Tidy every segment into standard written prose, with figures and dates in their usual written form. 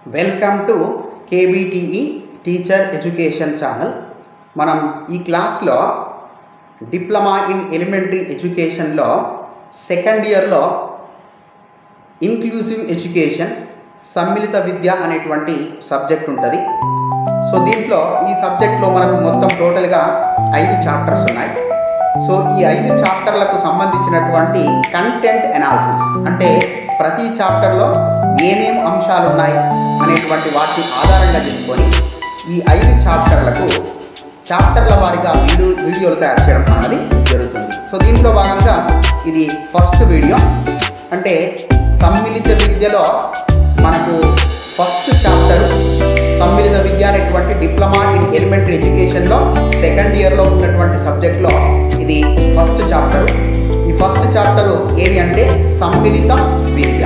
Welcome to KBTE teacher education channel. మనం ఈ క్లాస్లో డిప్లొమా ఇన్ ఎలిమెంటరీ ఎడ్యుకేషన్లో సెకండ్ ఇయర్లో ఇంక్లూజివ్ ఎడ్యుకేషన్ సమ్మిళిత విద్య అనేటువంటి సబ్జెక్ట్ ఉంటుంది. సో దీంట్లో ఈ సబ్జెక్ట్లో మనకు మొత్తం టోటల్గా 5 చాప్టర్స్ ఉన్నాయి. సో ఈ 5 చాప్టర్లకు సంబంధించినటువంటి కంటెంట్ అనాలిసిస్ అంటే ప్రతి చాప్టర్లో ఏమేమి అంశాలు ఉన్నాయి అనేటువంటి వాటిని ఆధారంగా చేసుకొని ఈ 5 చాప్టర్లకు చాప్టర్ల వారీగా వీడియోలు తయారు చేయడం అన్నది జరుగుతుంది. సో దీంట్లో భాగంగా ఇది ఫస్ట్ వీడియో. అంటే సమ్మిళిత విద్యలో మనకు ఫస్ట్ చాప్టర్ సమ్మిళిత విద్య అనేటువంటి డిప్లొమా ఇన్ ఎలిమెంటరీ ఎడ్యుకేషన్లో సెకండ్ ఇయర్లో ఉన్నటువంటి సబ్జెక్ట్లో ఇది ఫస్ట్ చాప్టర్. ఈ ఫస్ట్ చాప్టర్ ఏది అంటే సమ్మిళిత విద్య.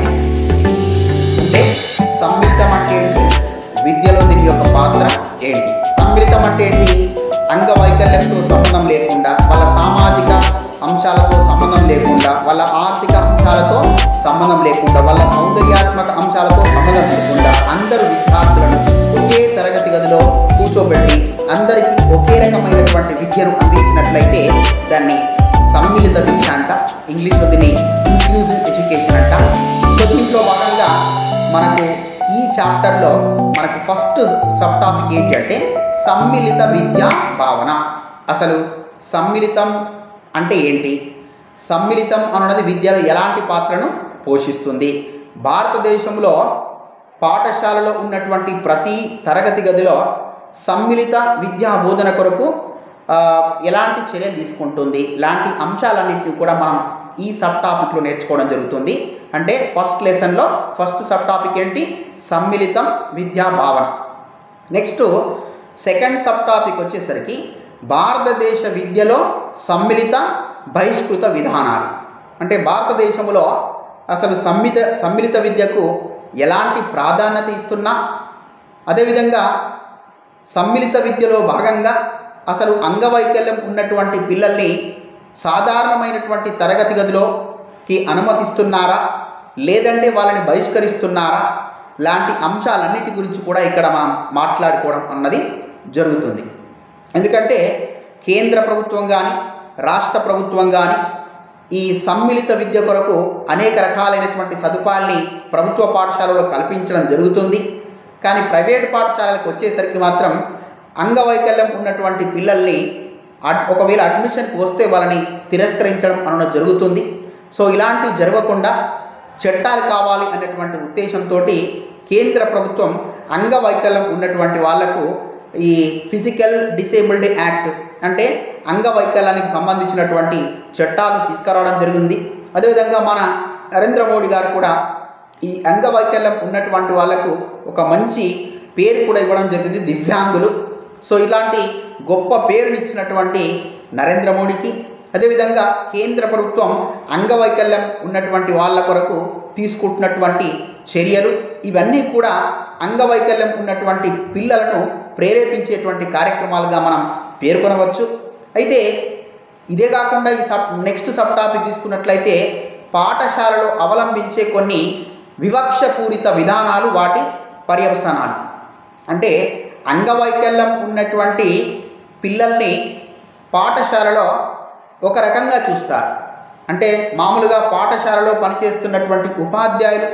అంటే సమ్మిళితం అంటే ఏంటి, విద్యలో దీని యొక్క పాత్ర ఏంటి, సమ్మిళితం అంటే ఏంటి, అంగవైకల్యంతో సంబంధం లేకుండా, వాళ్ళ సామాజిక అంశాలతో సంబంధం లేకుండా, వాళ్ళ ఆర్థిక అంశాలతో సంబంధం లేకుండా, వాళ్ళ సౌందర్యాత్మక అంశాలతో సంబంధం లేకుండా అందరూ విద్యార్థులను ఒకే తరగతి గదిలో కూర్చోబెట్టి అందరికీ ఒకే రకమైనటువంటి విద్యను అందించినట్లయితే దాన్ని సమ్మిళిత విద్య అంట. ఇంగ్లీష్లో దీన్ని ఇంక్లూజివ్ ఎడ్యుకేషన్ అంట. సో దీంట్లో భాగంగా మనకు ఈ చాప్టర్లో మనకు ఫస్ట్ సబ్ టాపిక్ ఏంటి అంటే సమ్మిళిత విద్యా భావన. అసలు సమ్మిళితం అంటే ఏంటి, సమ్మిళితం అన్నది విద్యలో ఎలాంటి పాత్రను పోషిస్తుంది, భారతదేశంలో పాఠశాలలో ఉన్నటువంటి ప్రతి తరగతి గదిలో సమ్మిళిత విద్యా బోధన కొరకు ఎలాంటి చర్యలు తీసుకుంటుంది, ఇలాంటి అంశాలన్నింటినీ కూడా మనం ఈ సబ్ టాపిక్లో నేర్చుకోవడం జరుగుతుంది. అంటే ఫస్ట్ లెసన్లో ఫస్ట్ సబ్ టాపిక్ ఏంటి, సమ్మిళితం విద్యా భావన. నెక్స్ట్ సెకండ్ సబ్ టాపిక్ వచ్చేసరికి భారతదేశ విద్యలో సమ్మిళిత బహిష్కృత విధానాలు. అంటే భారతదేశంలో అసలు సమ్మిళిత విద్యకు ఎలాంటి ప్రాధాన్యత ఇస్తున్నా, అదేవిధంగా సమ్మిళిత విద్యలో భాగంగా అసలు అంగవైకల్యం ఉన్నటువంటి పిల్లల్ని సాధారణమైనటువంటి తరగతి గదిలోకి అనుమతిస్తున్నారా లేదంటే వాళ్ళని బహిష్కరిస్తున్నారా, లాంటి అంశాలన్నిటి గురించి కూడా ఇక్కడ మనం మాట్లాడుకోవడం అన్నది జరుగుతుంది. ఎందుకంటే కేంద్ర ప్రభుత్వం కానీ రాష్ట్ర ప్రభుత్వం కానీ ఈ సమ్మిళిత విద్య కొరకు అనేక రకాలైనటువంటి సదుపాయాల్ని ప్రభుత్వ పాఠశాలలో కల్పించడం జరుగుతుంది. కానీ ప్రైవేట్ పాఠశాలలకు వచ్చేసరికి మాత్రం అంగవైకల్యం ఉన్నటువంటి పిల్లల్ని ఒకవేళ అడ్మిషన్కి వస్తే వాళ్ళని తిరస్కరించడం అన్నది జరుగుతుంది. సో ఇలాంటివి జరగకుండా చట్టాలు కావాలి అనేటువంటి ఉద్దేశంతో కేంద్ర ప్రభుత్వం అంగవైకల్యం ఉన్నటువంటి వాళ్లకు ఈ ఫిజికల్ డిసేబుల్డ్ యాక్ట్ అంటే అంగవైకల్యానికి సంబంధించినటువంటి చట్టాలు తీసుకురావడం జరిగింది. అదేవిధంగా మన నరేంద్ర మోడీ గారు కూడా ఈ అంగవైకల్యం ఉన్నటువంటి వాళ్లకు ఒక మంచి పేరు కూడా ఇవ్వడం జరిగింది, దివ్యాంగులు. సో ఇలాంటి గొప్ప పేరునిచ్చినటువంటి నరేంద్ర మోడీకి, అదేవిధంగా కేంద్ర ప్రభుత్వం అంగవైకల్యం ఉన్నటువంటి వాళ్ళ కొరకు తీసుకుంటున్నటువంటి చర్యలు ఇవన్నీ కూడా అంగవైకల్యం ఉన్నటువంటి పిల్లలను ప్రేరేపించేటువంటి కార్యక్రమాలుగా మనం పేర్కొనవచ్చు. అయితే ఇదే కాకుండా ఈ నెక్స్ట్ సబ్ టాపిక్ తీసుకున్నట్లయితే పాఠశాలలో అవలంబించే కొన్ని వివక్షపూరిత విధానాలు, వాటి పర్యవసానాలు. అంటే అంగవైకల్యం ఉన్నటువంటి పిల్లల్ని పాఠశాలలో ఒక రకంగా చూస్తారు. అంటే మామూలుగా పాఠశాలలో పనిచేస్తున్నటువంటి ఉపాధ్యాయులు,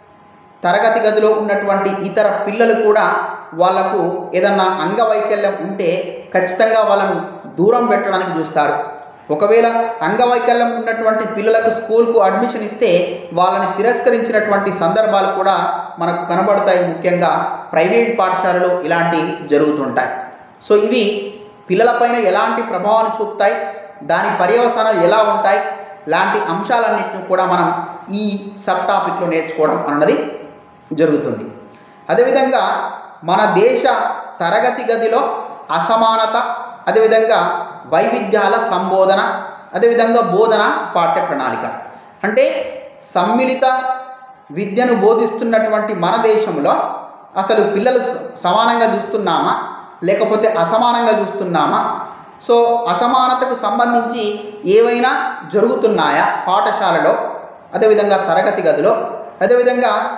తరగతి గదిలో ఉన్నటువంటి ఇతర పిల్లలు కూడా వాళ్లకు ఏదన్నా అంగవైకల్యం ఉంటే ఖచ్చితంగా వాళ్ళను దూరం పెట్టడానికి చూస్తారు. ఒకవేళ అంగవైకల్యం ఉన్నటువంటి పిల్లలకు స్కూల్కు అడ్మిషన్ ఇస్తే వాళ్ళని తిరస్కరించినటువంటి సందర్భాలు కూడా మనకు కనబడతాయి. ముఖ్యంగా ప్రైవేట్ పాఠశాలలో ఇలాంటివి జరుగుతుంటాయి. సో ఇవి పిల్లలపైన ఎలాంటి ప్రభావాన్ని చూపుతాయి, దాని పర్యవసానాలు ఎలా ఉంటాయి, లాంటి అంశాలన్నింటినీ కూడా మనం ఈ సబ్ టాపిక్లో నేర్చుకోవడం అన్నది జరుగుతుంది. అదేవిధంగా మన దేశ తరగతి గదిలో అసమానత, అదేవిధంగా వైవిధ్యాల సంబోధన, అదేవిధంగా బోధన పాఠ్య ప్రణాళిక. అంటే సమ్మిళిత విద్యను బోధిస్తున్నటువంటి మన దేశంలో అసలు పిల్లలు సమానంగా చూస్తున్నామా లేకపోతే అసమానంగా చూస్తున్నామా, సో అసమానతకు సంబంధించి ఏవైనా జరుగుతున్నాయా పాఠశాలలో, అదేవిధంగా తరగతి గదిలో, అదేవిధంగా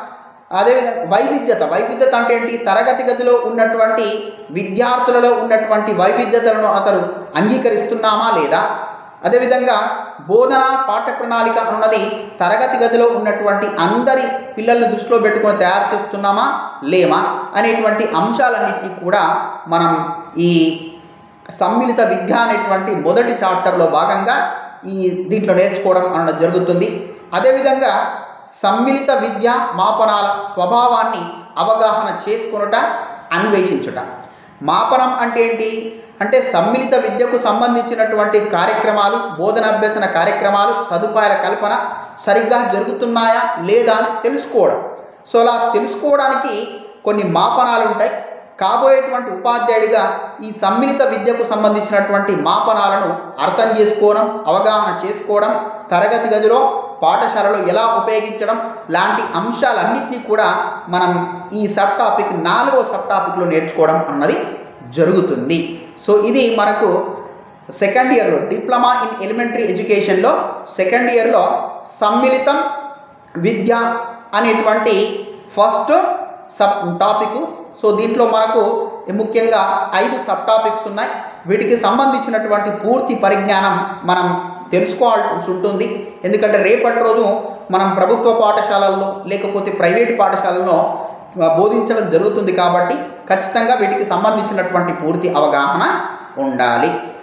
అదేవిధంగా వైవిధ్యత అంటే ఏంటి? తరగతి గదిలో ఉన్నటువంటి విద్యార్థులలో ఉన్నటువంటి వైవిధ్యతలను అతను అంగీకరిస్తున్నామా లేదా? అదేవిధంగా బోధన పాఠ్య ప్రణాళిక అన్నది తరగతి గదిలో ఉన్నటువంటి అందరి పిల్లలను దృష్టిలో పెట్టుకొని తయారు చేస్తున్నామా లేమా అనేటువంటి అంశాలన్నింటినీ కూడా మనం ఈ సమ్మిళిత విద్య అనేటువంటి మొదటి చాప్టర్లో భాగంగా దీంట్లో నేర్చుకోవడం అన్నది జరుగుతుంది. అదేవిధంగా సమ్మిళిత విద్య మాపనాల స్వభావాన్ని అవగాహన చేసుకొనుట, అన్వేషించుట. మాపనం అంటే ఏంటి అంటే సమ్మిళిత విద్యకు సంబంధించినటువంటి కార్యక్రమాలు, బోధనాభ్యసన కార్యక్రమాలు, సదుపాయాల కల్పన సరిగ్గా జరుగుతున్నాయా లేదా అని తెలుసుకోవడం. సో అలా తెలుసుకోవడానికి కొన్ని మాపనాలు ఉంటాయి. కాబోయేటువంటి ఉపాధ్యాయుడిగా ఈ సమ్మిళిత విద్యకు సంబంధించినటువంటి మాపనాలను అర్థం చేసుకోవడం, అవగాహన చేసుకోవడం, తరగతి గదిలో పాఠశాలలో ఎలా ఉపయోగించడం లాంటి అంశాలన్నింటినీ కూడా మనం ఈ సబ్ టాపిక్ 4వ సబ్ టాపిక్లో నేర్చుకోవడం అన్నది జరుగుతుంది. సో ఇది మనకు సెకండ్ ఇయర్లో డిప్లొమా ఇన్ ఎలిమెంటరీ ఎడ్యుకేషన్లో సెకండ్ ఇయర్లో సమ్మిళితం విద్య అనేటువంటి ఫస్ట్ సబ్ టాపిక్. సో దీంట్లో మనకు ముఖ్యంగా 5 సబ్ టాపిక్స్ ఉన్నాయి. వీటికి సంబంధించినటువంటి పూర్తి పరిజ్ఞానం మనం తెలుసుకోవాల్సి ఉంటుంది. ఎందుకంటే రేపటి రోజు మనం ప్రభుత్వ పాఠశాలల్లో లేకపోతే ప్రైవేట్ పాఠశాలలో బోధించడం జరుగుతుంది కాబట్టి ఖచ్చితంగా వీటికి సంబంధించినటువంటి పూర్తి అవగాహన ఉండాలి.